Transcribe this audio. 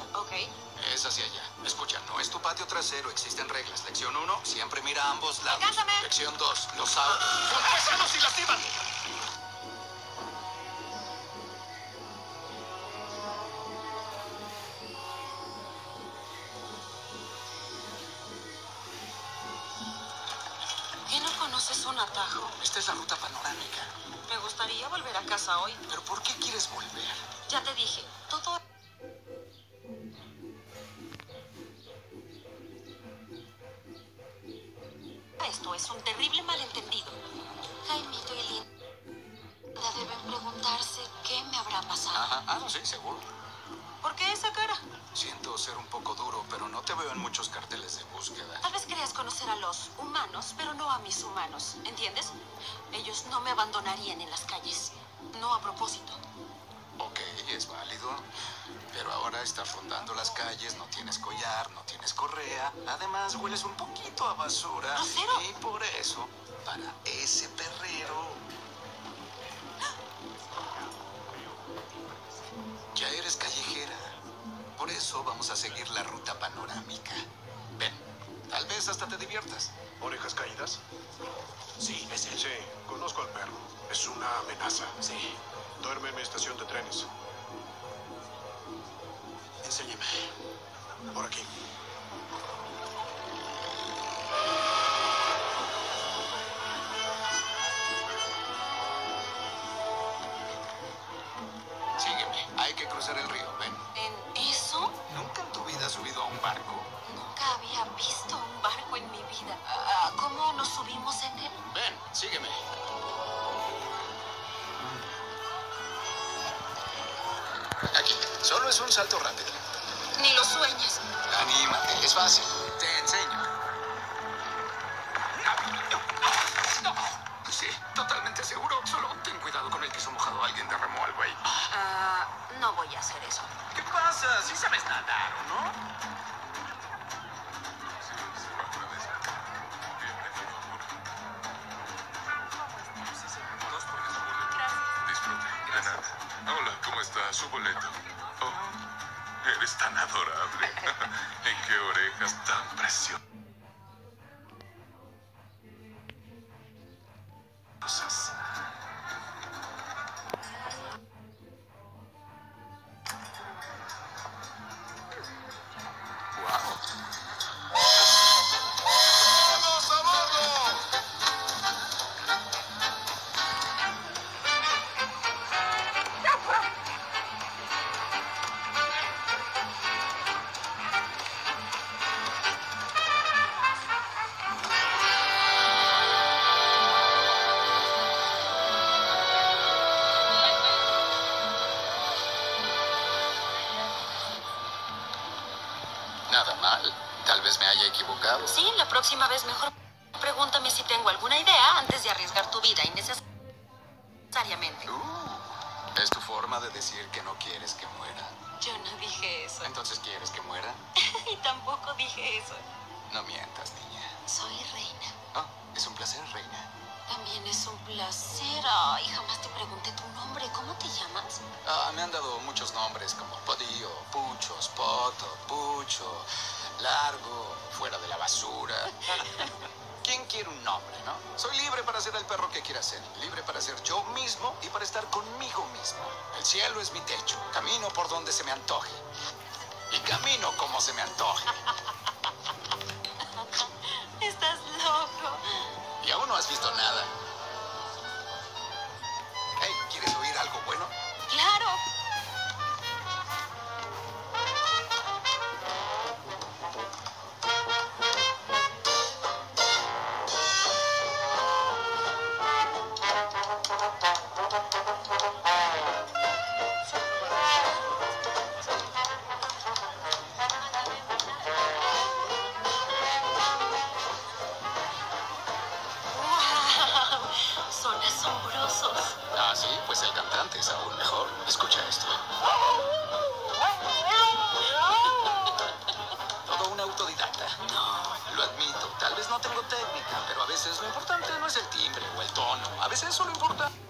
Ok. Es hacia allá. Escucha, no es tu patio trasero, existen reglas. Lección 1, siempre mira a ambos lados. ¡Alcánzame! Lección 2, los autos son pesados y lastiman. ¿Qué no conoces un atajo? Esta es la ruta panorámica. Me gustaría volver a casa hoy. ¿Pero por qué quieres volver? Ya te dije, todo... Esto es un terrible malentendido. Jaimito y Linda deben preguntarse qué me habrá pasado. Ajá, no, sí, seguro. ¿Por qué esa cara? Siento ser un poco duro, pero no te veo en muchos carteles de búsqueda. Tal vez creas conocer a los humanos, pero no a mis humanos. ¿Entiendes? Ellos no me abandonarían en las calles. No a propósito. Ok, es válido. Pero ahora estás rondando las calles, no tienes collar, no tienes correa. Además, hueles un poquito a basura. ¿Grosero? Y por eso, para ese perrero... Ya eres callejera. Por eso vamos a seguir la ruta panorámica. Ven, tal vez hasta te diviertas. ¿Orejas caídas? Sí, es él. Sí, conozco al perro. Es una amenaza. Sí, Duerme en mi estación de trenes. enséñame. Por aquí. Sígueme. Hay que cruzar el río, ven. ¿En eso? ¿Nunca en tu vida has subido a un barco? Nunca había visto un barco en mi vida. ¿Cómo nos subimos en él? Ven, sígueme. Aquí, solo es un salto rápido. Ni lo sueñas. Anímate, es fácil. Te enseño. Sí, totalmente seguro. Solo ten cuidado con el queso mojado. Alguien derramó algo ahí. No voy a hacer eso. ¿Qué pasa? ¿Sí sabes nadar o no? Disfrute. De nada. Hola, ¿cómo está? Su boleto. Oh, eres tan adorable. ¿En qué orejas tan preciosas? Wow. ¡Vamos a bordo! Nada mal. Tal vez me haya equivocado. Sí, la próxima vez mejor pregúntame si tengo alguna idea antes de arriesgar tu vida innecesariamente. Es tu forma de decir que no quieres que muera. Yo no dije eso. Entonces, ¿quieres que muera? Y tampoco dije eso. No mientas, niña. Soy reina. Oh, es un placer, reina. También es un placer. Ay, jamás te pregunté tu nombre. ¿Cómo te llamas? Me han dado muchos nombres como Podío, Pucho, Spoto, Pucho, Largo, Fuera de la Basura. ¿Quién quiere un nombre, no? Soy libre para ser el perro que quiera ser. Libre para ser yo mismo y para estar conmigo mismo. El cielo es mi techo. Camino por donde se me antoje. Y camino como se me antoje. Estás loco. Y aún no has visto nada. Hey, ¿quieres oír algo bueno? Claro. ¡Wow! Son asombrosos. Sí, pues el cantante es aún mejor. Escucha esto. Todo un autodidacta. No, lo admito. Tal vez no tengo técnica, pero a veces lo importante no es el timbre o el tono. A veces solo importa